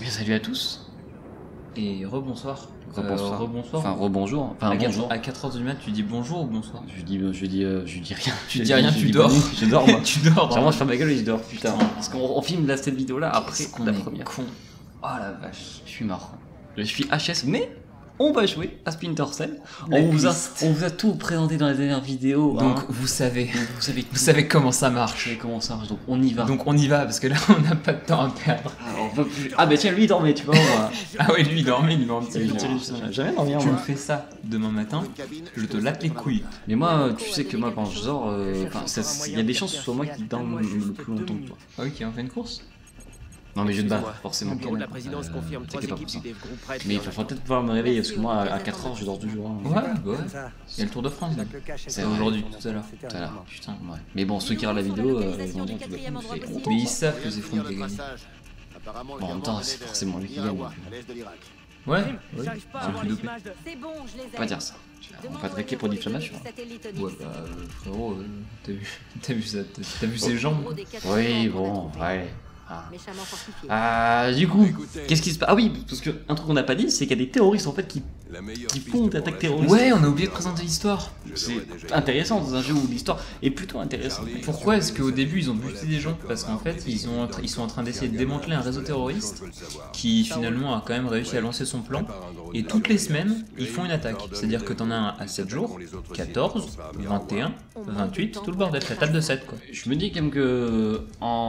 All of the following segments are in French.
bien salut à tous. Et rebonsoir. Rebonsoir. Rebonsoir. Enfin rebonjour. Enfin bonjour. À 4h du mat, tu dis bonjour ou bonsoir? Je dis rien. Tu dis rien, tu dors. Je dors moi. Tu dors. Vraiment je ferme ma gueule et je dors. Putain. Parce qu'on filme là cette vidéo là après la première. Con. Oh la vache. Je suis mort. Je suis HS mais on va jouer à Splinter Cell. On vous a tout présenté dans les dernières vidéos. Donc hein. vous savez comment ça marche. Vous savez comment ça marche. Donc on y va. Donc on y va parce que là on n'a pas de temps à perdre. Ah bah tiens lui il dormait tu vois. Ah ouais lui il dormait, il dormait. Jamais dormir Tu moi. me fais ça demain matin, je te latte les couilles. Mais moi tu sais que moi quand je dors, il y a des chances que ce soit moi qui dorme le plus longtemps. Toi. Ok, on fait une course. Non mais je te bats forcément. Le bureau de la présidence confirme 3 t'inquiète pas équipes pour ça. du groupe prêtes. Mais il faudra peut-être pouvoir me réveiller parce que moi à 4h je dors toujours. Hein. Ouais, bah ouais. Il y a le Tour de France là. C'est aujourd'hui, tout à l'heure. Tout à l'heure, putain, ouais. Mais bon, ceux qui regardent la vidéo, ils vont dire qu'il va nous faire Mais ils savent que c'est Front qui gagne. Bon, en même temps, c'est forcément lui qui gagne. Ouais, J'arrive pas à c'est voir plus les dopé. images de- C'est bon, je les ai. On va pas dire ça. On va pas traquer pour diffamation. Ouais, bah frérot, t'as vu ça, t'as vu ses jambes? Oui, bon, ouais. Ah. Méchamment fortifié. Du coup, qu'est-ce qui se passe? Ah oui, parce que un truc qu'on n'a pas dit, c'est qu'il y a des terroristes en fait qui font des attaques terroristes. Ouais, on a oublié de présenter l'histoire. C'est intéressant dans un jeu où l'histoire est plutôt intéressante. Pourquoi est-ce qu'au début ils ont buté des gens? Parce qu'en fait ils sont en train d'essayer de démanteler un réseau terroriste qui finalement a quand même réussi à lancer son plan. Et toutes les semaines ils font une attaque. C'est-à-dire que t'en as un à 7 jours, 14, 21, 28, tout le bordel, la table de 7 quoi. Je me dis quand même que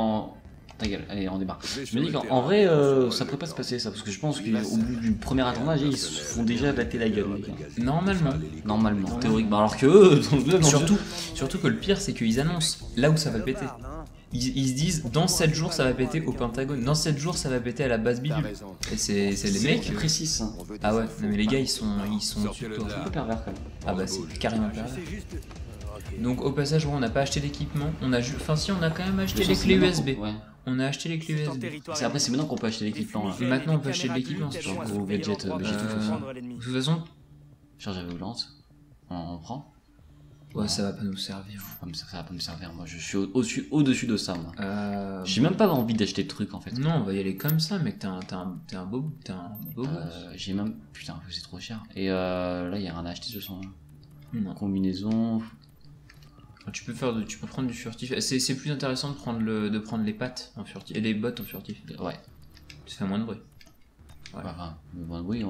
ta gueule, allez on démarre. Je me dis qu'en vrai ça pourrait pas se passer ça parce que je pense qu'au bout du premier attendage ils se font déjà batter la gueule. Normalement, théoriquement. Alors que eux, Surtout que le pire c'est qu'ils annoncent là où ça va péter. Ils se disent dans 7 jours ça va péter au Pentagone, dans 7 jours ça va péter à la base bidule. Et c'est les mecs qui précisent. Ah ouais, non, mais les gars ils sont au-dessus de toi. C'est un peu pervers quand même. Ah bah c'est carrément pervers. Donc au passage ouais, on n'a pas acheté d'équipement, on a enfin si on a quand même acheté les clés USB. Ouais. On a acheté les clés USB. Après c'est maintenant qu'on peut acheter l'équipement là. Maintenant on peut acheter de l'équipement c'est Genre gros gadget, de toute façon, charge à volante, on prend. ouais ça va pas nous servir. Ça va pas me servir, moi je suis au-dessus de ça moi. J'ai même pas envie d'acheter de trucs en fait. Non on va y aller comme ça mec, t'es un beau j'ai même, putain c'est trop cher. Et là il y a rien à acheter de son combinaison. Tu peux prendre du furtif. C'est plus intéressant de prendre les pattes en furtif et les bottes en furtif. Ouais. Ça fait moins de bruit. Ouais. Enfin, moins de bruit.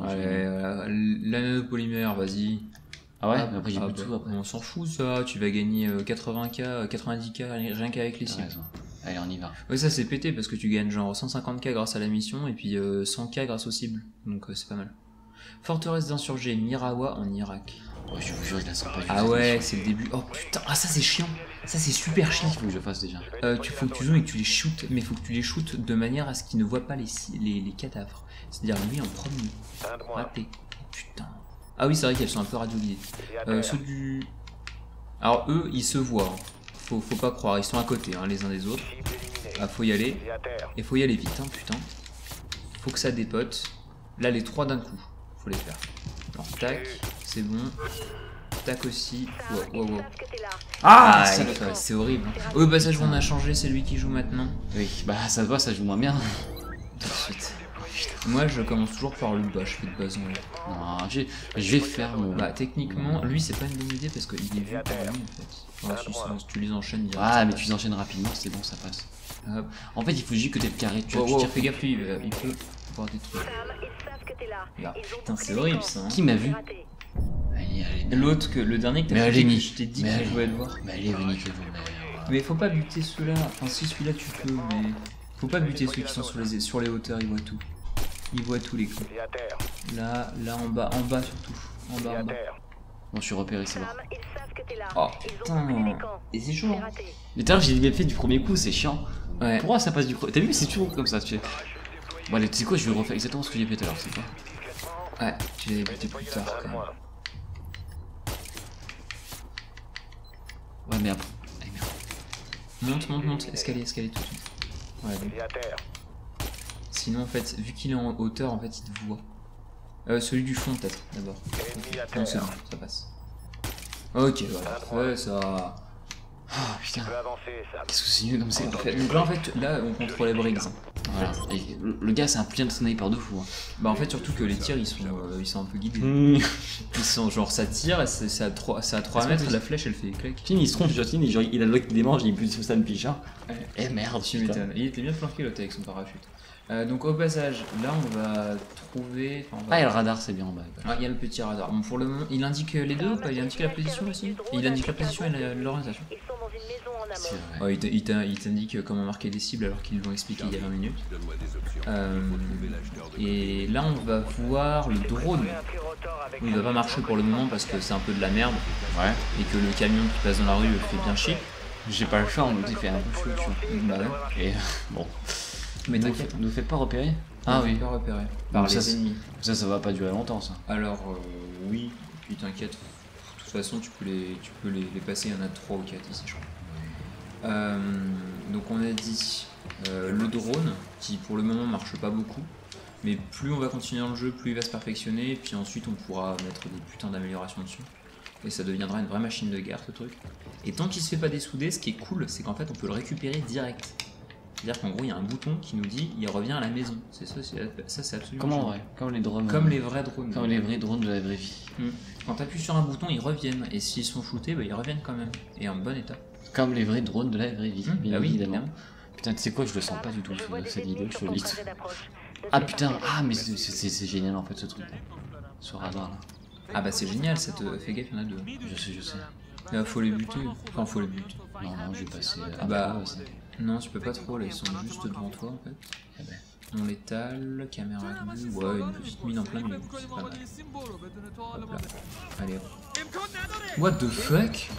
La nanopolymère, vas-y. Ah ouais, mais après j'ai plus de tout après. On s'en fout ça, tu vas gagner 80k, 90k rien qu'avec les cibles. Allez on y va. Ouais ça c'est pété parce que tu gagnes genre 150k grâce à la mission et puis 100k grâce aux cibles. Donc c'est pas mal. Forteresse d'insurgés Mirawa en Irak. Ouais, je vous jure, il la sent pas du tout. Ah ouais, c'est le début. Oh putain, ah ça c'est chiant. Ça c'est super chiant. Il faut que je fasse déjà. Faut que tu zoomes et que tu les shootes, mais faut que tu les shootes de manière à ce qu'ils ne voient pas les cadavres. C'est-à-dire lui en premier. Raté. Putain. Ah oui, c'est vrai qu'elles sont un peu radioguidées. Ceux du... Alors eux, ils se voient. Faut pas croire, ils sont à côté hein, les uns des autres. Ah, faut y aller. Et faut y aller vite, hein, putain. Faut que ça dépote. Là, les 3 d'un coup. Faut les faire. Alors, tac, c'est bon. Tac aussi. Wow. Ah, c'est horrible. Au passage, on a changé, c'est lui qui joue maintenant. Oui, bah ça se voit, ça joue moins bien. Tout de suite. Moi, je commence toujours par le bas, je fais de base en l'air. Non, je vais faire mon... Bah, techniquement, lui, c'est pas une bonne idée parce qu'il est vu par lui, en fait. Si tu les enchaînes directement. Ah, mais tu les enchaînes rapidement, c'est bon, ça passe. En fait, il faut juste que t'aies le carré. Tu fais gaffe, lui, il peut voir des trucs. Là, putain, c'est horrible ça. Hein. Qui m'a vu? L'autre, le dernier que t'as fait, je t'ai dit que je voulais le voir. Mais allez, venez, mais faut pas buter ceux-là. Enfin, si celui-là tu peux, mais faut pas buter ceux qui sont sur les hauteurs, ils voient tout. Ils voient tous les coups. Là, en bas surtout. En bas. Bon, je suis repéré, c'est bon. Oh putain. Et c'est chaud. Hein. Mais tout à l'heure, j'ai bien fait du premier coup, c'est chiant. Ouais. Pourquoi ça passe du premier? T'as vu, c'est toujours comme ça. Bon, allez, tu sais quoi, je vais refaire exactement ce que j'ai fait tout à l'heure, c'est quoi? Ouais, tu l'avais buté plus tard quand même. Ouais, mais après. Allez, merde. Monte. Escalier tout de suite. Ouais, bon. Sinon, en fait, vu qu'il est en hauteur, en fait, il te voit. Celui du fond, peut-être, d'abord. Non, c'est bon, ça passe. Ok, voilà. Ouais, ça. Oh putain. Qu'est-ce que c'est mieux comme c'est? Donc là, en fait, là, on contrôle les Briggs. Voilà. Et le gars, c'est un putain de sniper de fou. Hein. Bah en fait, surtout que les tirs, ils sont un peu guidés. Ils sont genre, ça tire, c'est à 3 mètres, la flèche, elle fait clac. Tim, il se trompe, Justin, il a le lock qui démange, il est plus ça me piche. Hein. Eh merde, Tu m'étonnes. Il était bien flanqué l'autre avec son parachute. Donc au passage, là on va trouver... Ah, et le radar c'est bien en bas. Ah, il y a le petit radar. Bon, pour le moment, il indique les deux ou pas? Il indique la position aussi? Et il indique la position et l'orientation. Ouais, il t'indique comment marquer des cibles alors qu'ils l'ont expliqué il y a 20 minutes. Et là on va voir le drone. Il va pas marcher pour le moment parce que c'est un peu de la merde. Ouais. Et que le camion qui passe dans la rue fait bien chier. J'ai pas le choix, on nous fait un peu chaud, tu vois. Bah ouais. Et bon. Mais t'inquiète. Nous fait pas repérer. Ah oui. Pas repérer. Par les ennemis. Ça va pas durer longtemps ça. Alors oui, puis t'inquiète. De toute façon tu peux les passer, il y en a 3 ou 4 ici je crois. Donc on a dit le drone qui pour le moment marche pas beaucoup. Mais plus on va continuer dans le jeu, plus il va se perfectionner, et puis ensuite on pourra mettre des putains d'améliorations dessus. Et ça deviendra une vraie machine de guerre ce truc. Et tant qu'il se fait pas dessouder, ce qui est cool, c'est qu'en fait on peut le récupérer direct. C'est-à-dire qu'en gros il y a un bouton qui nous dit il revient à la maison. C'est ça, c'est absolument. Comment vrai? Comme les drones. Comme les vrais drones. Comme les vrais drones de la vraie vie. Quand tu appuies sur un bouton, ils reviennent. Et s'ils sont shootés, bah, ils reviennent quand même. Et en bon état. Comme les vrais drones de la vraie vie. Bah oui, évidemment. Putain, tu sais quoi, je le sens pas du tout cette vidéo, je te le dis. Ah putain, ah mais c'est génial en fait ce truc là. Ce radar là. Ah bah c'est génial, ça te fait gaffe, il y en a 2. Je sais. Là faut les buter. Enfin faut les buter. Non, je vais passer. Bah non, tu peux pas trop là, ils sont juste devant toi en fait. Eh ben. Non létal, caméra de vue, ouais, une petite mine en plein milieu, c'est pas mal. Hop là. Allez hop. What the fuck?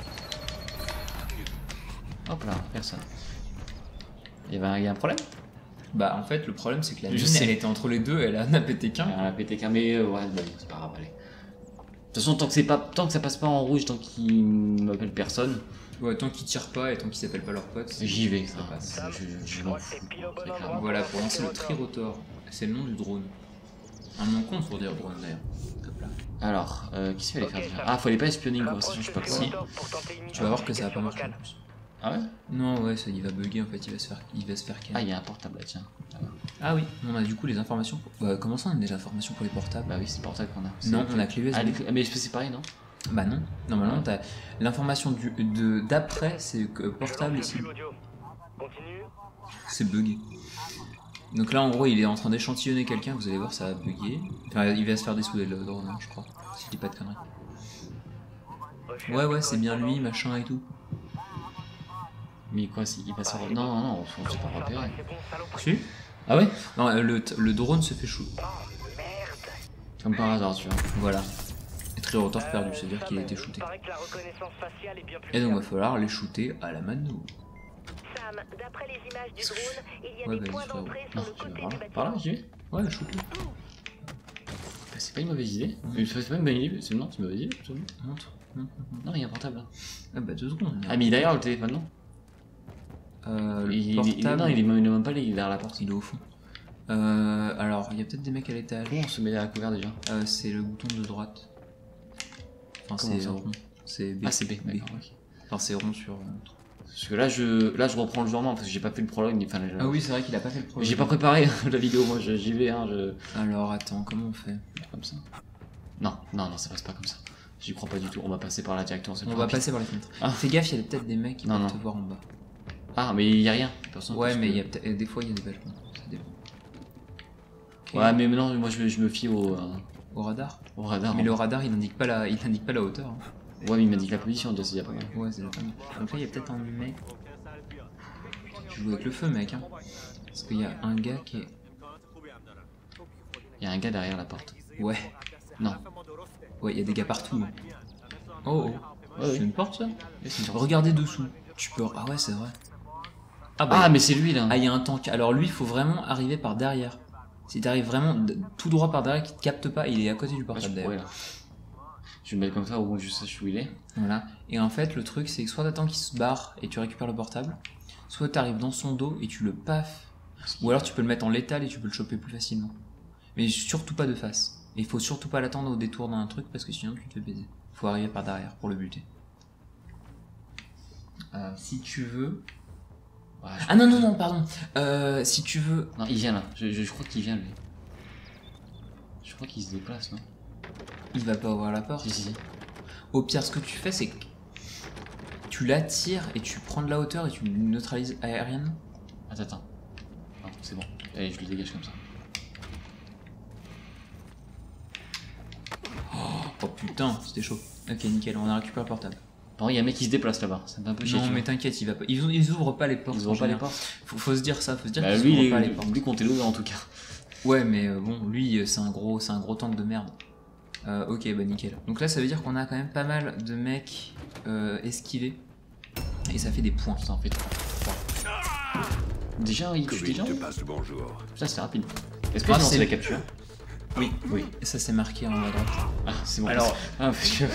Hop là, personne. Il y a un problème? Bah en fait le problème c'est que la mine sais. elle était entre les deux, elle a pété qu'un. Elle a pété qu'un, mais ouais, bah, c'est pas grave, allez. De toute façon, tant que ça passe pas en rouge, tant qu'il m'appelle personne. Ouais, tant qu'ils tirent pas et tant qu'ils s'appellent pas leurs potes, j'y vais, ça passe. Je m'en fous. Voilà, pour lancer le trirotor, c'est le nom du drone. Un nom con pour dire drone d'ailleurs. Alors, qu'est-ce qu'il fallait faire déjà? Ah, fallait pas espionner une conversation, je sais pas quoi. Si. Tu vas voir que ça va pas marcher en plus. Ah ouais? Non, ouais, ça, il va bugger en fait, il va se faire ken. Ah, il y a un portable là, tiens. Ah oui, on a du coup les informations. Comment ça, on a des informations pour les portables? Bah oui, c'est le portable qu'on a. Non, on a clé USB. Ah, mais c'est pareil, non? Bah non, normalement t'as l'information d'après, c'est que portable ici. C'est bugué. Donc là en gros il est en train d'échantillonner quelqu'un, vous allez voir ça va bugger. Enfin il va se faire dessouder le drone, hein, je crois, si je dis pas de conneries. Ouais c'est bien lui, machin et tout. Mais quoi, il passe en... Non, on s'est pas repéré. Si? Ah ouais? Non, le drone se fait shoot. Comme par hasard, tu vois. Voilà. Et trirotor perdu, c'est-à-dire qu'il a été shooté. Et donc il va falloir les shooter à la mano. Sam, d'après les images du drone, il y a des points d'entrée sur le côté du bâtiment. Par là, j'y vais? Ouais, shoot. C'est pas une mauvaise idée. C'est pas une bonne idée, c'est une mauvaise idée, absolument. Montre. Non, il y a un portable là. Ah bah 2 secondes. Ah, mais il est derrière le téléphone, non? Le portable... Non, il est même pas là, il est derrière la porte. Il est au fond. Alors, il y a peut-être des mecs à l'étage. Comment on se met à couvert déjà? C'est le bouton de droite. Enfin, c'est rond. C'est B. Ah, c'est B, d'accord, ok. Enfin, c'est rond sur... Parce que là, je reprends le journal parce que j'ai pas fait le prologue. Enfin, Ah oui, c'est vrai qu'il a pas fait le prologue. J'ai pas préparé la vidéo, moi j'y vais. Hein, Alors, attends, comment on fait? Comme ça. Non, ça passe pas comme ça. J'y crois pas du tout. On va passer par là directement. On va passer par la fenêtre. Ah. Fais gaffe, il y a peut-être des mecs qui peuvent te voir en bas. Ah, mais il y a rien. Personne. Ouais, mais il y a des fois il y a des bâtiments. Ça dépend. Okay. Ouais, mais non, moi je me fie au radar. Au radar. Mais le radar, il n'indique pas la hauteur. Hein. Ouais, mais il m'indique la position, donc c'est pas mal. Ouais, c'est pas mal. Donc là, il y a peut-être un mec. Tu joues avec le feu, mec. Hein. Parce qu'il y a un gars qui est. Il y a un gars derrière la porte. Ouais. Non. Ouais, il y a des gars partout. Hein. Oh. C'est une porte, ça? Regardez dessous. Tu peux. Ah ouais, c'est vrai. Ah, mais c'est lui là. Ah, il y a un tank. Alors lui, il faut vraiment arriver par derrière. Si t'arrives vraiment tout droit par derrière, qu'il te capte pas, il est à côté du portable d'ailleurs. Je vais le mettre comme ça, au moins je sache où il est. Voilà. Et en fait, le truc, c'est que soit t'attends qu'il se barre et tu récupères le portable, soit t'arrives dans son dos et tu le paf. Ou alors tu peux le mettre en létal et tu peux le choper plus facilement. Mais surtout pas de face. Et il faut surtout pas l'attendre au détour d'un truc parce que sinon tu te fais baiser. Faut arriver par derrière pour le buter. Si tu veux, Ouais, Ah non, non, non, pardon. Si tu veux... Non, il vient là. Je crois qu'il vient lui. Je crois qu'il se déplace, non? Il va pas ouvrir la porte. Si, si. Au pire, ce que tu fais, c'est que tu l'attires et tu prends de la hauteur et tu le neutralises aérienne. Attends. Non, c'est bon. Allez, je le dégage comme ça. Oh putain, c'était chaud. Ok, nickel, on a récupéré le portable. Par contre, il y a un mec qui se déplace là-bas. C'est un peu chiant. Non, mais t'inquiète, il va pas. Ils ouvrent pas les portes. Ils ouvrent pas les portes. Faut se dire ça, faut se dire Bah, qu'ils lui, ouvrent pas les portes. lui comptez l'ouvrir en tout cas. Ouais, mais bon, lui, c'est un gros tank de merde. Ok, bah nickel. Donc là, ça veut dire qu'on a quand même pas mal de mecs esquivés. Et ça fait des points. Ça en fait 3. Déjà, il tue des gens. Ça, c'est rapide. Est-ce que c'est la capture? Oui, oui. Et ça, c'est marqué en haut à droite. Ah, c'est bon. Alors, parce que.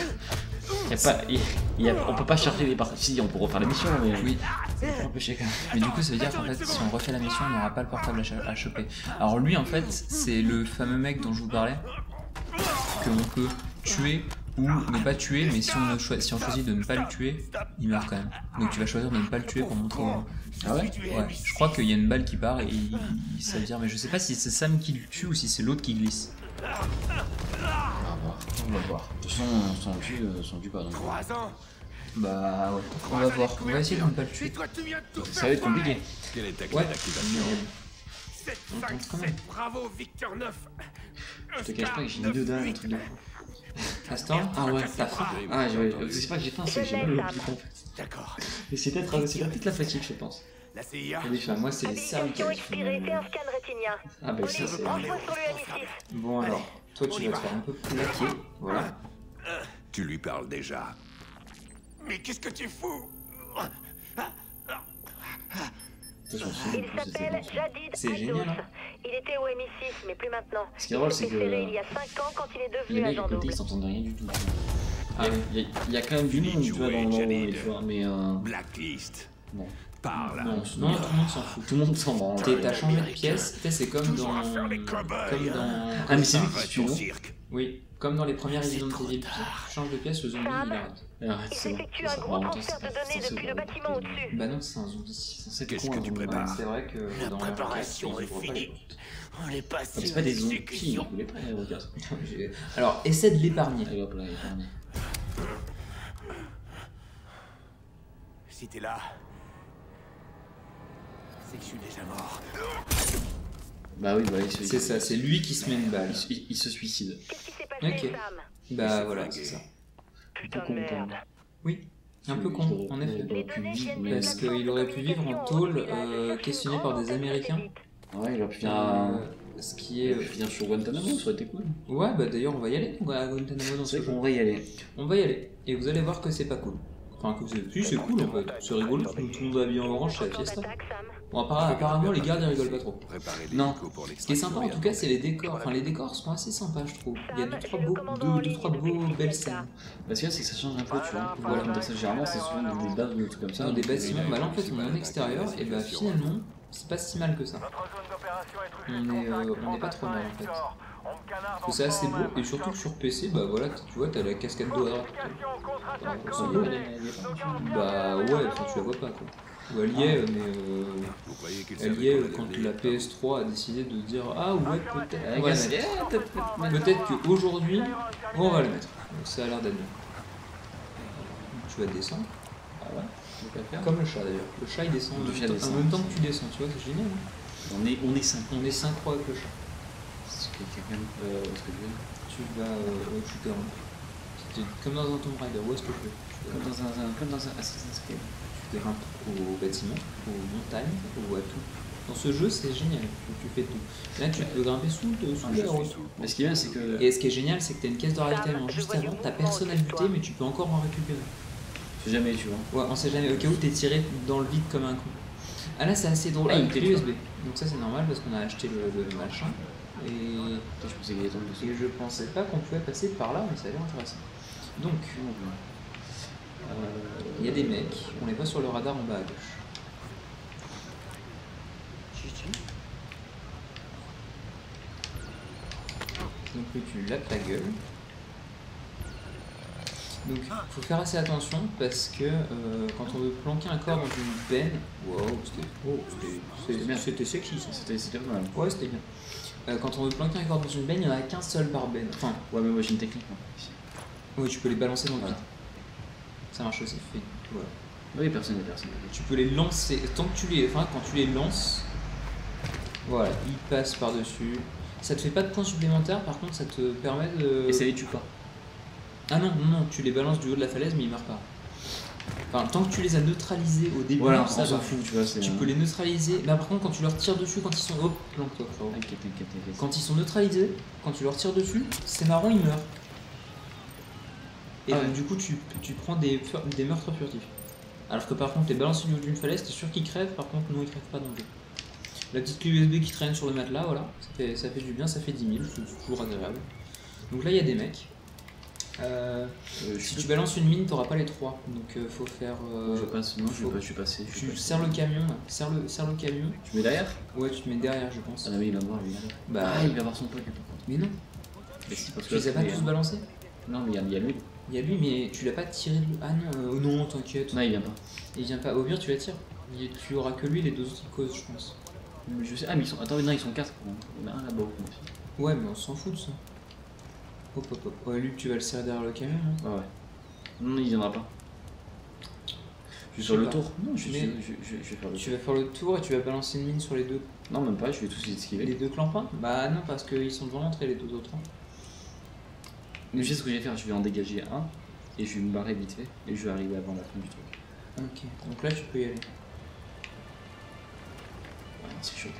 On peut pas charger les parties. Si, on peut refaire la mission, mais. Oui. C'est un peu chiant quand même. Mais du coup, ça veut dire qu'en fait, si on refait la mission, on n'aura pas le portable à choper. Alors, lui, en fait, c'est le fameux mec dont je vous parlais. Que on peut tuer ou ne pas tuer, mais si on choisit de ne pas le tuer, il meurt quand même. Donc tu vas choisir de ne pas le tuer pour montrer. Ah ouais? Ouais. Je crois qu'il y a une balle qui part et ça veut dire, mais je sais pas si c'est Sam qui le tue ou si c'est l'autre qui glisse. On va voir. De toute façon, on tue pas donc. Bah ouais, on va voir. On va essayer de ne pas le tuer. Ça va être compliqué. Ouais. Bravo, Victor 9. Je te cache pas que j'ai mis dedans un truc de fou. Astor? Ah ouais, t'as faim. Ah, c'est pas que j'ai faim, c'est que j'ai mal au pied en fait. D'accord. Et c'est peut-être la fatigue, je pense. La CIA. Moi, c'est les Habilitation cervicales. expirée, fais un scan rétinien. Ah bah ça c'est... Branche-moi sur le M6. Bon alors, toi tu vas te faire un peu plaquer, voilà. Tu lui parles déjà. Mais qu'est-ce que tu fous? Il s'appelle Jadid C'est génial, Aïdous. hein. Il était au MI6, mais plus maintenant. Ce qui est drôle, c'est que... Il y a 5 ans quand il est Les devenu mecs à agent côté, double. ils s'entendent rien du tout. Ah Il y a quand même du monde, tu vois, dans l'endroit, tu vois, mais... Blacklist. Bon. Parle. non, tout le monde s'en fout. Tout le monde s'en branle. T'as changé de pièce, c'est comme dans... Ah mais c'est lui qui se tue, non? Oui, comme dans les premières Resident Evil, tu changes de pièce, le zombie il arrête. Arrête, Il c'est bon. effectue un gros transfert de données depuis le bâtiment au-dessus. Bah non, c'est un zombie. C'est Qu'est-ce con, que tu hein, prépares? C'est vrai que dans la préparation requête, est ils ouvrent pas les finie. portes. On est pas si. c'est pas des zombies, vous voulez pas, regarde. Alors, essaie de l'épargner. Allez hop là, épargné. Si t'es là, c'est que je suis déjà mort. Bah oui, bah il C'est ça, c'est lui qui se met une balle. il se suicide. Qu'est-ce qui s'est passé, Ok. Sam? Bah voilà, c'est ça. Putain de merde. Oui, un peu con, en effet. Parce qu'il aurait pu vivre en tôle, questionné par des Américains. Ouais, il aurait pu finir Ce qui est... finir sur Guantanamo, ça aurait été cool. Ouais, bah d'ailleurs on va y aller, à Guantanamo dans ce C'est vrai jeu. qu'on va y aller. On va y aller, et vous allez voir que c'est pas cool. Enfin, que c'est cool en fait, c'est rigolo, tout le monde habillé en orange, c'est la fiesta. Bon, apparemment les gardes ils rigolent pas trop. Préparez les Non. locaux pour Ce qui est sympa en tout cas, c'est les décors. Enfin, les décors sont assez sympas, je trouve. Il y a deux, trois beaux belles scènes. Parce que là, c'est que ça change un peu, tu vois. Voilà, dans ça, généralement, c'est souvent des bases ou des trucs comme ça. Des bâtiments, bah là en fait on est en extérieur, et bah finalement, c'est pas si mal que ça. On est pas trop mal en fait. Parce que c'est assez beau, et surtout que sur PC, bah voilà, tu vois, t'as la cascade d'eau à droite. Bah ouais, enfin tu la vois pas quoi. Ou elle y est, mais elle y est quand la PS3 a décidé de dire ah ouais peut-être on va la mettre. Peut-être qu'aujourd'hui on va la mettre. Donc ça a l'air d'être bien. Tu vas descendre. Ah ouais. Comme le chat d'ailleurs. Le chat il descend en même temps que tu descends, tu vois, c'est génial. Hein. On est 5. On est synchro avec le chat. Ce que quelqu'un ce que je veux. Tu vas tu te rends. C'était comme dans un Tomb Raider, où est-ce que je vais Comme dans un Assassin's Creed. Tu grimpes au bâtiment, aux montagnes, ou à tout. Dans ce jeu, c'est génial, tu fais tout. Là, tu peux grimper sous la route. Mais ce qui est bien, c'est que. Et ce qui est génial, c'est que tu as une caisse de ravitaillement juste avant, t'as personne à buter, mais tu peux encore en récupérer. Je sais jamais, tu vois. Ouais, on sait jamais, au cas où t'es tiré dans le vide comme un con. Ah là, c'est assez drôle. Ah, une clé USB. Donc ça, c'est normal parce qu'on a acheté le machin. Et je pensais qu'il y avait tant dessus. Et je pensais pas qu'on pouvait passer par là, mais ça a l'air intéressant. Donc, il y a des mecs, on les voit sur le radar en bas à gauche. Donc lui, tu lui lapes la gueule. Donc faut faire assez attention parce que quand on veut planquer un corps dans une benne, c'était sexy ça. C'était pas mal. Ouais, c'était bien. Quand on veut planquer un corps dans une benne, il n'y en a qu'un seul par benne. Enfin, ouais, mais moi j'ai une technique. oui, tu peux les balancer dans le vide. Ça marche aussi. Voilà. Oui, personne. Tu peux les lancer tant que quand tu les lances, voilà, ils passent par dessus. Ça te fait pas de points supplémentaires, par contre ça te permet de. Et ça les tue pas. Ah non, tu les balances du haut de la falaise, mais ils meurent pas. Enfin, tant que tu les as neutralisés au début, voilà, ça on s'en va. fout, tu vois. Tu peux les neutraliser. Bah, par contre, quand tu leur tires dessus, quand ils sont. Hop, planque-toi, frérot. Quand ils sont neutralisés, quand tu leur tires dessus, c'est marrant, ils meurent. Et donc, du coup, tu prends des meurtres furtifs. Alors que par contre, les balances du haut d'une falaise, t'es sûr qu'ils crèvent, par contre, non, ils crèvent pas dans le jeu. La petite clé USB qui traîne sur le matelas, voilà, ça fait du bien, ça fait 10 000, c'est toujours agréable. Donc là, il y a des mecs. Si tu balances une mine, t'auras pas les 3, donc faut faire. Je passe, non, je suis passé. Tu serres le camion, là. Serre le camion. Tu mets derrière? Ouais, tu te mets derrière, je pense. Ah non, mais il va voir lui. Bah, il va voir son pote par contre. Mais non. Mais si, parce Tu les as pas tous balancés? Non, mais il y a lui. Il y a lui, mais tu l'as pas tiré. Ah non, non, t'inquiète. Non, il vient pas. Il vient pas. Au pire, tu l'attires. Tu auras que lui, les deux autres ils causent, je pense. Mais je sais. Ah, mais ils sont. Attends, non, ils sont 4. Il y en a un là-bas. Ouais, mais on s'en fout de ça. Hop. Ouais, lui, tu vas le serrer derrière le camion. Hein. Ouais. Non, il viendra pas. Je vais faire le tour. Non, je vais faire le tour. Tu vas faire le tour et tu vas balancer une mine sur les deux. Non, même pas, je vais tous les esquiver. Les deux clampins? Bah non, parce qu'ils sont devant l'entrée, les deux autres. Hein. Mais je sais ce que je vais faire, je vais en dégager un et je vais me barrer vite fait et je vais arriver avant la fin du truc. Ok, donc là tu peux y aller. Ouais, c'est chaud.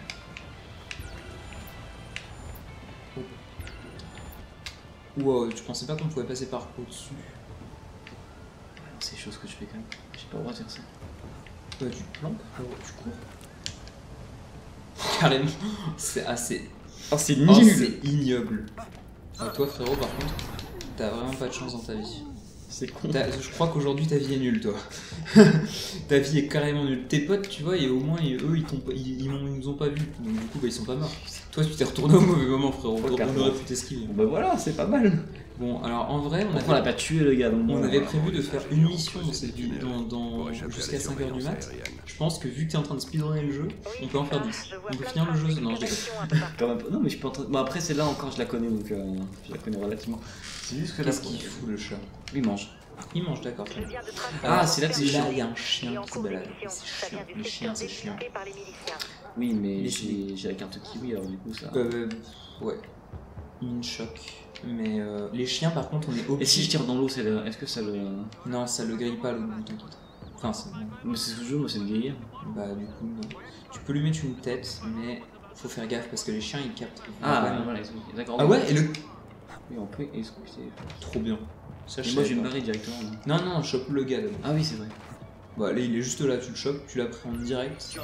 Wow, tu pensais pas qu'on pouvait passer par au-dessus? Ouais, c'est chaud ce que je fais quand même. J'ai pas le droit de faire ça. Ouais, tu te planques, tu cours. Carrément, c'est assez. Oh, c'est nul! Oh, c'est ignoble. Toi frérot, par contre, t'as vraiment pas de chance dans ta vie. C'est con. Je crois qu'aujourd'hui ta vie est nulle, toi. Ta vie est carrément nulle. Tes potes, tu vois, et au moins eux, ils nous ont pas vus. Donc du coup, bah, ils sont pas morts. Toi, tu t'es retourné au mauvais moment, frérot. On aurait pu t'esquiver. Bah voilà, c'est pas mal. Bon, alors en vrai, on l'a pas tué le gars. On avait prévu de faire une mission dans cette vie jusqu'à 5h du mat. Je pense que vu que t'es en train de speedrunner le jeu, on peut en faire 10. On peut finir le jeu. Non, je déconne. Non, mais je peux bon, après, celle-là encore, je la connais donc je la connais relativement. C'est juste que là. Qu'est-ce qu'il fout le chat? Il mange. Il mange, d'accord. Ah, c'est là que c'est chiant. Là, il y a un chien qui se balade. C'est chiant. Les chiens, c'est chiant. Oui, mais j'ai la carte kiwi, alors du coup, ça. Ouais. Il me choque. Mais les chiens, par contre, on est obligé. Et si je tire dans l'eau, est-ce que ça le. Non, ça le grille pas l'eau, t'inquiète. Enfin, c'est. Mais c'est ce que je veux, moi, c'est le griller. Bah, du coup, non. Tu peux lui mettre une tête, mais faut faire gaffe parce que les chiens ils captent. Ah, voilà, d'accord. Ah ouais, et le. Oui, on peut escouter. Trop bien. Ça, moi, je vais me barrer directement. Non, chope le gars d'abord. Ah oui, c'est vrai. Bah, là, il est juste là, tu le chopes, tu l'appréhendes direct.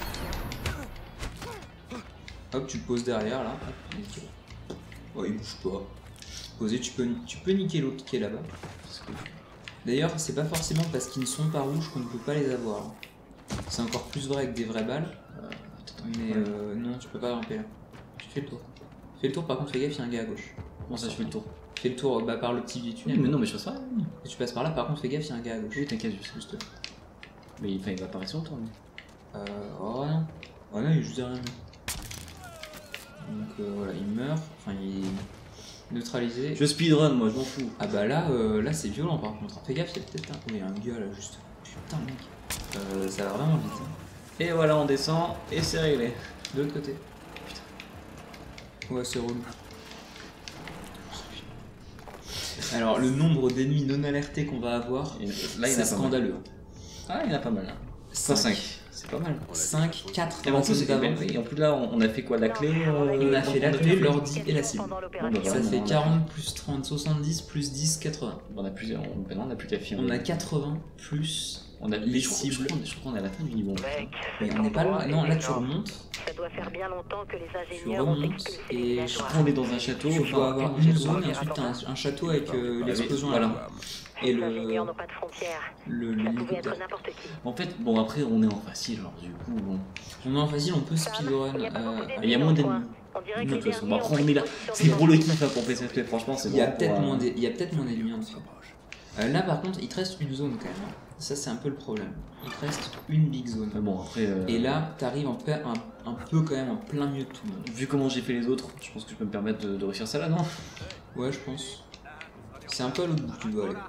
Hop, tu le poses derrière là. Oh, il bouge pas. Posé, tu peux niquer l'autre qui est là-bas. D'ailleurs, c'est pas forcément parce qu'ils ne sont pas rouges qu'on ne peut pas les avoir. C'est encore plus vrai avec des vraies balles. Mais non, tu peux pas grimper là. Tu fais le tour. Fais le tour, par contre, fais gaffe, il y a un gars à gauche. Comment ça, je fais le tour? Fais le tour par le petit tunnel. Oui, mais non, mais je fais ça. Et tu passes par là, par contre, fais gaffe, il y a un gars à gauche. Oui, t'inquiète, juste là. Mais il va apparaître sur le tour, lui. Oh non. Oh non, il est juste derrière nous. Donc voilà, il meurt. Enfin, il est neutralisé. Je speedrun, moi, je m'en fous. Ah bah là, c'est violent par contre. Fais gaffe, il y a peut-être un. Oui, il y a un gars là, juste. Putain, mec. Ça va vraiment vite. Hein. Et voilà, on descend et c'est réglé. De l'autre côté. Putain. Ouais, c'est relou. Alors, le nombre d'ennemis non alertés qu'on va avoir, c'est scandaleux. Ah, il y en a pas mal là. 5. C'est pas mal. 5, 4. Et en plus, et en plus là, on a fait quoi? La clé On a fait la clé, l'ordi et la cible. Bon, bah, Ça fait 40 plus 30, 70 plus 10, 80. On a plus, on a plus qu'à finir. On a 80 plus. On a les cibles. Je crois qu'on est à la fin du niveau. Mais on n'est pas loin. Non, là tu remontes. Ça doit faire bien longtemps que les Tu ingénieurs ont remontes expulsé et les je villageois. On est dans un château. Tu dois avoir une zone et ensuite t'as un château avec l'explosion voilà. là. Et Les ingénieurs n'ont pas de frontières. Ça pouvait l'hélicoptère. être n'importe qui. En fait, bon après on est en facile, alors du coup bon. On est en facile, on peut speedrun. Il y a moins d'ennemis. On dirait De que toute les façon, derniers après ont on est là. pris C'est pour le kiff hein, pour PCFP, franchement c'est Il y a bon peut-être pour, moins d'ennemis en fait. Là par contre, il te reste une zone quand même. Hein. Ça c'est un peu le problème. Il te reste une big zone. Mais bon, après. Et là, t'arrives un peu quand même en plein milieu de tout le monde. Vu comment j'ai fait les autres, je pense que je peux me permettre de réussir ça là, non? Ouais, je pense. C'est un peu à l'autre bout que tu dois aller.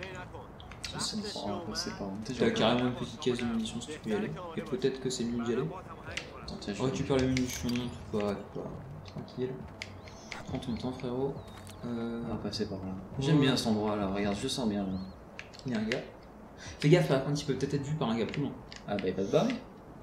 T'as carrément une petite caisse de munitions si tu peux y aller. Et peut-être que c'est mieux d'y aller. Récupère les munitions, tout va. Tranquille. Prends ton temps, frérot. On va passer par là. J'aime bien cet endroit là, regarde, je sens bien là. Il y a un gars. Fais gaffe, par contre, il peut peut-être être vu par un gars plus loin. Ah bah il va se barrer.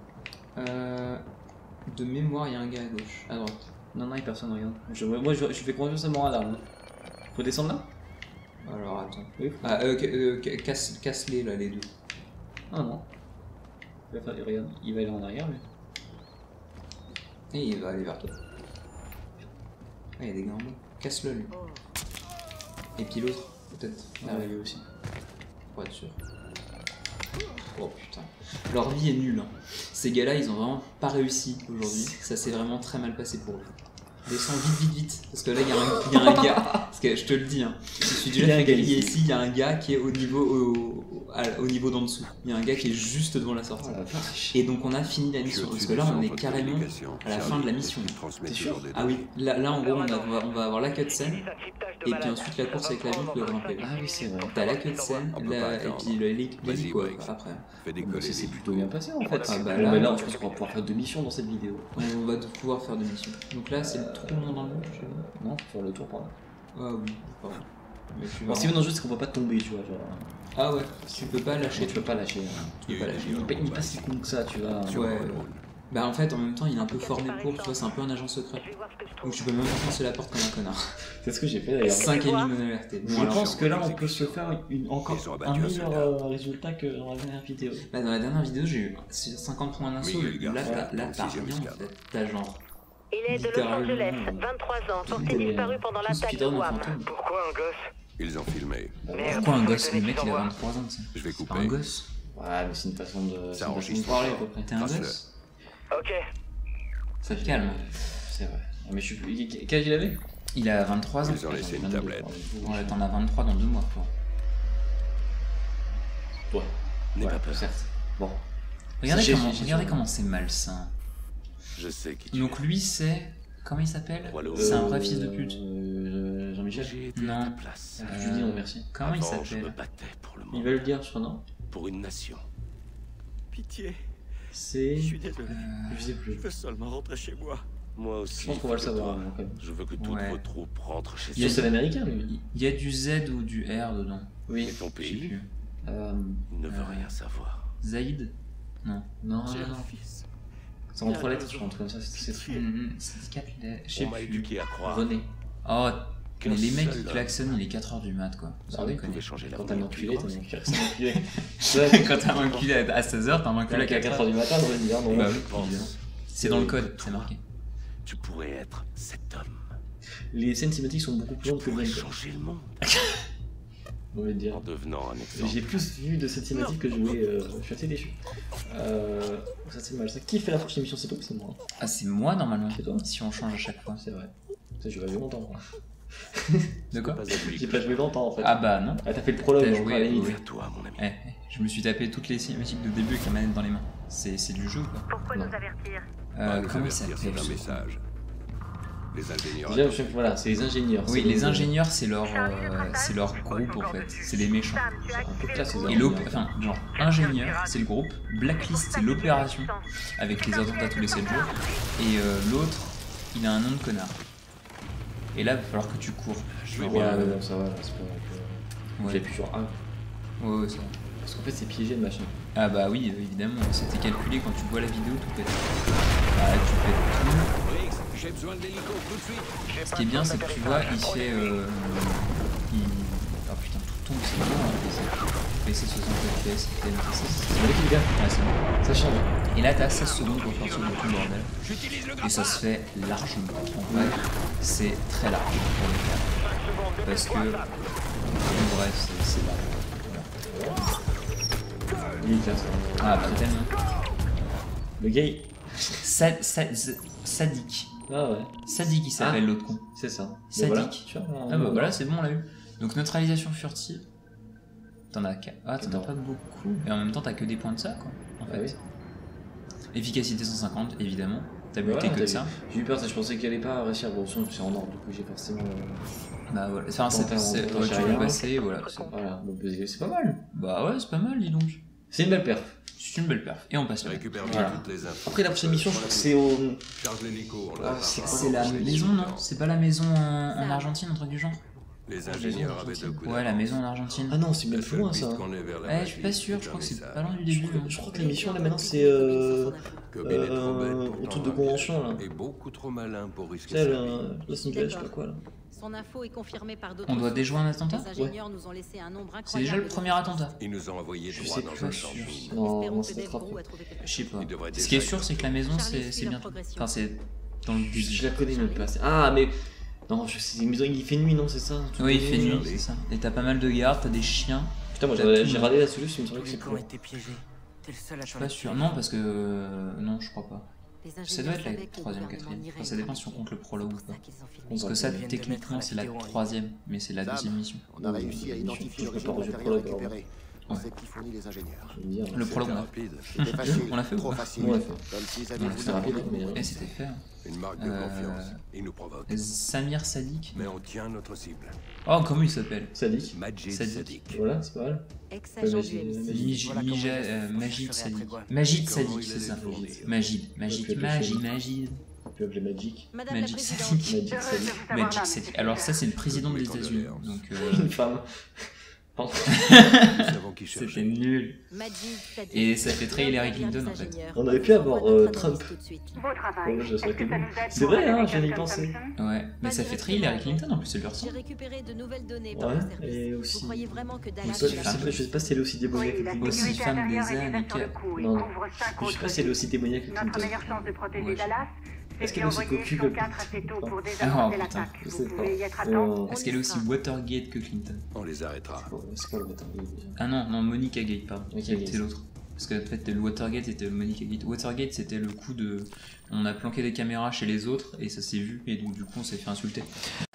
De mémoire, il y a un gars à gauche, à droite. Non, non, il y a personne, regarde. Moi je fais confiance à mon radar. Là. Faut descendre là? Alors attends. Oui. Ah, casse-les là, les deux. Ah non. Regarde, il va aller en arrière lui. Et il va aller vers toi. Ah, il y a des gars en bas. Casse-le lui. Et puis l'autre, peut-être. Ah ouais, lui aussi. Pour être sûr. Oh putain. Leur vie est nulle. Hein. Ces gars-là, ils ont vraiment pas réussi aujourd'hui. Ça s'est vraiment très mal passé pour eux. Descends vite. Parce que là, il y a un gars. Parce que je te le dis, hein. Si celui-là fait griller ici, il y a un gars qui est au niveau d'en dessous. Il y a un gars qui est juste devant la sortie. Et donc, on a fini la mission. Parce que là, on est carrément à la fin de la mission. T'es sûr? Ah oui. Là en gros, on va avoir la cutscene. Et puis ensuite, la course avec la ville de grimper. Ah oui, c'est vrai. T'as la cutscene, et puis l'hélico après. C'est plutôt bien passé en fait. Ah bah là, là, je pense qu'on va pouvoir faire 2 missions dans cette vidéo. On va pouvoir faire 2 missions. Donc là, c'est le trou dans le mur, je sais pas. Non, faire le tour par là. Ah oui, pardon. Mais tu Alors, si vous dans le jeu, c'est qu'on va pas tomber, tu vois. Genre... Ah ouais, tu peux pas lâcher. Tu peux pas lâcher. Tu peux pas lâcher. Il est pas si con que ça, tu vois. Ouais. Bah en fait, en même temps, il est un peu formé pour, tu vois, c'est un peu un agent secret. Donc tu peux même pas foncer la porte comme un connard. C'est ce que j'ai fait d'ailleurs. 5 ennemis non alertés. Bon, je pense que là, on peut se faire encore un meilleur résultat que dans la dernière vidéo. Bah dans la dernière vidéo, j'ai eu 50 points d'assaut. Là, t'as rien en fait. T'as genre... Il est de Los Angeles, 23 ans, porté disparu pendant l'attaque de WAM. Pourquoi un gosse? Ils ont filmé. Pourquoi un gosse? Le mec il a 23 ans, tu sais. Je vais C'est pas couper. un gosse. Ouais, mais c'est une façon de parler à peu près. T'es un gosse? Ok. Ça te calme. C'est vrai. Mais je suis... Quel âge il avait? Il a 23 ans. Ils ont laissé une tablette. Ouais, t'en as 23 dans 2 mois, quoi. Ouais. N'aie pas peur. Certes. Bon. Regardez comment c'est malsain. Je sais qui tu Donc lui c'est... Comment il s'appelle? Wallo. C'est un vrai fils de pute. Jean-Michel? J'ai été à Non. ta place. Je lui dis non merci. Comment il Avant, je me s'appelle? battais pour le Il monde, va le dire, je crois, non? pour une nation. Pitié, C'est... je suis désolé. Je sais plus. veux seulement rentrer chez moi. Moi aussi. Je pense qu'on va le fils de savoir, toi. quand même. Je veux que toutes Ouais. vos troupes rentrent chez Il y a eux. c'est l'américain, lui. Il y a du Z ou du R dedans. Oui. Et ton Je sais pays plus. il ne veut rien savoir. Zaïd? Non. Non, J'ai non. un fils. C'est en 3 lettres, je pense, comme ça, c'est trop. C'est 4 lettres. Je sais On m'a plus. éduqué à croire René. Oh, mais les mecs seul qui klaxonnent, il est 4h du mat quoi. Sans Ah oui, Vous pouvez déconner. changer la Quand t'as un enculé, t'as un enculé. Quand t'as un enculé à 16h, t'as un enculé à 4h. du matin, on va dire. Non, Bah Je oui, pense évidemment. C'est dans le code, c'est marqué. tu pourrais être cet homme. Les scènes cinématiques sont beaucoup plus Tu longues que pourrais bien. changer le monde On va dire. en devenant un exemple. J'ai plus vu de cette cinématique que je voulais. Je suis assez déçu. Ça c'est mal. Ça. Qui fait la prochaine émission? C'est toi ou c'est moi? Ah, c'est moi normalement. C'est toi? Si on change à chaque fois. C'est vrai. Ça, j'ai pas joué longtemps. Moi. De quoi? Pas à lui J'ai que pas je joué longtemps en fait. Ah bah non. Ah, t'as fait le prologue, T'as donc, joué, à la limite. oui. à toi, mon ami. Je me suis tapé toutes les cinématiques de début avec la manette dans les mains. C'est du jeu quoi. Pourquoi Non. nous avertir? Pas nous Comment il avertir, s'appelle? c'est un message. Les ingénieurs. Déjà, voilà, c'est les ingénieurs. Oui, c'est les ingénieurs c'est leur groupe en fait. C'est les méchants. C'est un peu classe, les Et ingénieurs. enfin, genre, ingénieur, c'est le groupe, Blacklist, c'est l'opération, avec les attentats tous les 7 jours, et l'autre, il a un nom de connard. Et là, il va falloir que tu cours. Genre, Ouais, non, ça va, c'est pas que. ouais. J'ai plus sur 1. Ouais, ça va. Parce qu'en fait, c'est piégé le machin. Ah bah oui, évidemment, c'était calculé quand tu vois la vidéo, tout pète. Ah, tu pètes J'ai besoin de l'hélico tout de suite. tout. Ce qui est bien, c'est que tu vois, il fait... Oh putain, tout tombe, c'est bon, hein, PC 60 FPS, C'est vrai qu'il est bien. Ouais, c'est bon. Ça change. Et là, t'as 16 secondes pour sortir de tout le bordel. Et ça se fait largement. En vrai, c'est très large pour le faire. Parce que, en bref, c'est large. Il est classe. Ah, bah tellement. Le gay. Sadik. Ah ouais. Sadik, il s'appelle l'autre con. C'est ça. Sadik. Voilà, tu vois, Ah bah voilà, c'est bon, on l'a eu. Donc neutralisation furtive. T'en as pas beaucoup. Et en même temps, t'as que des points de ça, quoi. En fait. Ah oui. Efficacité 150, évidemment. T'as buté Voilà, que de ça. J'ai eu peur, je pensais qu'elle allait pas réussir. Bon, sinon, c'est en ordre, du coup, j'ai forcément. Bah voilà, enfin, tu peux passer, voilà. Voilà, donc c'est pas mal. Bah ouais, c'est pas mal, dis donc. C'est une belle perf. C'est une belle perf. Et on passe là. Récupère Voilà. toutes les infos. Après, la prochaine mission, je crois que c'est au. Charge l'hélico, on Ah, l'a. C'est la maison, non? C'est pas la maison en Argentine, un truc du genre? Les ingénieurs avaient 2 coups Ouais, la maison en Argentine. Ah non, c'est même plus loin ça. Ouais, je suis pas sûr, je crois que c'est pas loin du début. Je crois que la mission là maintenant c'est au truc de convention là. Et beaucoup trop malin pour Tu risquer sais, sa vie. Los Angeles, je sais pas quoi là. Son info est confirmée par d'autres On doit sources. déjouer un attentat? Les ingénieurs nous ont laissé un nombre C'est déjà le incroyable premier de attentat. Ils nous ont envoyés Je droit sais dans pas un sûr. champ de mines. Non, Espérons non, que c'est Dave trop. Groh a trouvé quelque Je sais chose. pas. Il devrait Ce qui est déjà sûr, être c'est que la maison, Charlie c'est suit la bientôt. progression. Enfin, c'est dans le début. Je la connais même pas. Ah mais non, je sais, il fait nuit non, c'est ça. Oui, il fait nuit, Charlie. c'est ça. Et t'as pas mal de gardes, t'as des chiens. Putain, moi T'as j'ai tout. regardé la solution, il me semblait que Les c'est camps cool. étaient piégés. T'es le seul à Je suis pas sûr. Non, parce que. Non, je crois pas. Ça doit être la troisième, quatrième. Enfin, ça dépend si on compte le prologue ou pas. Parce que ça, Ils viennent de techniquement, mettre c'est la la vidéo en troisième, mais c'est la deuxième mission. On a réussi à identifier Je peux l'origine pas du rejeter matériel le prologue, récupéré. On Ouais. sait qui fournit les ingénieurs. Je veux dire, Le prologue, C'était on a. rapide. C'était facile. On l'a fait ou Trop pas facile. On l'a fait. Comme s'ils Ouais, avaient c'était voulu rapide, nous mais- demander. Et c'était fait. Hein. Une marque de confiance. Il nous provoque. Samir Sadik. Mais on tient notre cible. Oh, comment il s'appelle? Sadique. Majid Sadik. Sadik. Voilà, c'est pas mal. Ex-agent Ouais, du mais MI6. Majid serai Sadik. après Majid Comment Sadik, il c'est allait ça. fournir. Majid. Tu veux les Magic. Madame la Magic Présidente, Sadik. Magic Sadique. Magic Sadik. Alors, ça, c'est le président des États-Unis. Donc, Une femme. Nous savons qui cherche. c'était nul. Majid Sadiq. Et ça fait très Hillary Clinton, en fait. Ingénieurs. On aurait pu avoir Envoie notre Trump. analyse tout de suite. Beau travail. Ouais, je serais Est-ce que ça nous aide C'est pour vrai, hein, révéler j'en ai quelqu'un pensé. Thompson Ouais, mais ça fait très Hillary Clinton en plus, ça lui J'ai ressemble. récupéré de nouvelles données par Ouais, le service. et Vous aussi. croyez vraiment que Je Dallas sais est la pas, je sais pas si elle est aussi démoniaque Oui, que la Clinton. Aussi sécurité femme intérieure des est déjà années, sur le coup et non. couvre 5 Je sais autres pas si elle est aussi démoniaque que Notre Clinton. meilleure chance de protéger Ouais. Dallas, Est-ce c'est qu'elle est aussi d'envoyer cocu son que 4 assez tôt pour Ah, désamorcer putain, l'attaque. je Vous sais pas. pouvez y être à temps. Est-ce qu'elle est aussi Watergate que Clinton? On les arrêtera. C'est quoi le bâtard déjà? Ah non, non, Monica Gate, pardon. Monica Gate. C'est l'autre. Parce qu'en fait, le Watergate était le Monica Gate. Watergate, c'était le coup de. On a planqué des caméras chez les autres et ça s'est vu, et donc du coup, on s'est fait insulter.